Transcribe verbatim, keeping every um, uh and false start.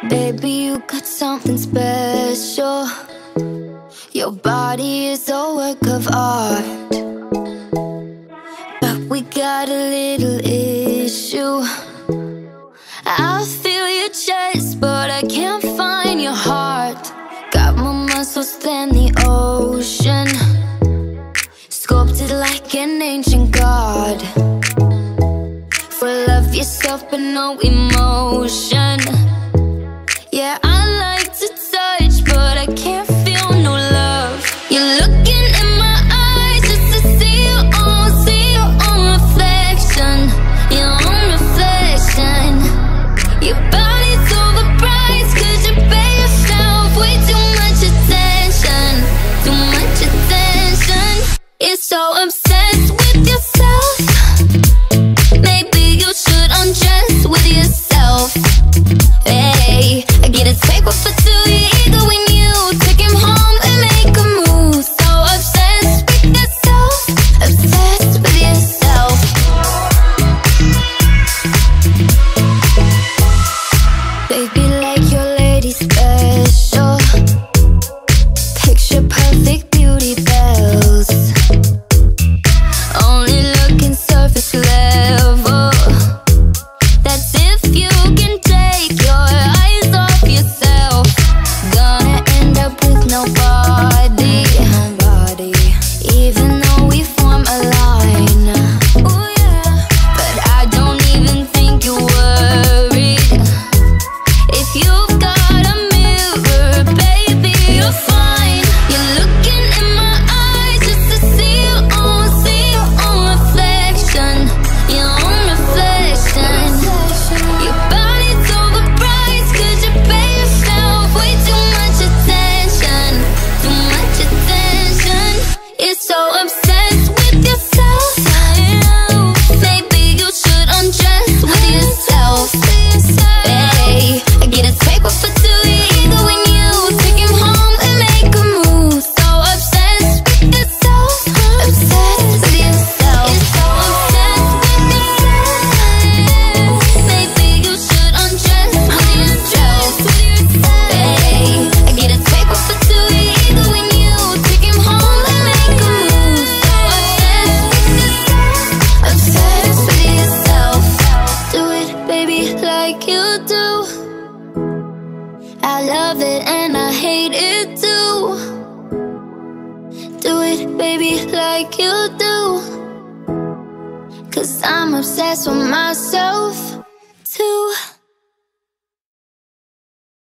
Baby, you got something special. Your body is a work of art, but we got a little issue. I feel your chest, but I can't find your heart. Got more muscles than the ocean, sculpted like an ancient god. For love yourself but no emotion. Yeah, I like to touch, but I can't feel no love. You're looking in my eyes just to see your own, see your own reflection, your own reflection. Your body's overpriced, could you pay yourself way too much attention, too much attention. You're so obsessed with yourself. Maybe you should undress with yourself. Hey, I get a take off for two, you ego when you take him home and make a move. So obsessed with yourself, obsessed with yourself. Baby, like your lady special, picture perfect beauty bells, only looking surface level. That's if you can take your eyes off yourself. Gonna end up with nobody, nobody, even though we form a line. Ooh yeah, but I don't even think you're worried. If you've got a mirror, baby, you're fine. You're looking in my eyes just to see your own, see your own reflection, your own reflection. Your body's overpriced, could you pay yourself way too much attention, too much attention. You're so obsessed with yourself. Maybe you should undress with yourself. Hey, I get a take off for two, you ego when you take him home and make a move. So obsessed with yourself, obsessed with yourself. You're so obsessed with yourself. Maybe you should undress with yourself. Hey, I get a take off for two, you ego when you take him home and make a move. So obsessed with yourself, obsessed with yourself. Do it, baby, like you do. I love it and I hate it too. Do it, baby, like you do. 'Cause I'm obsessed with myself.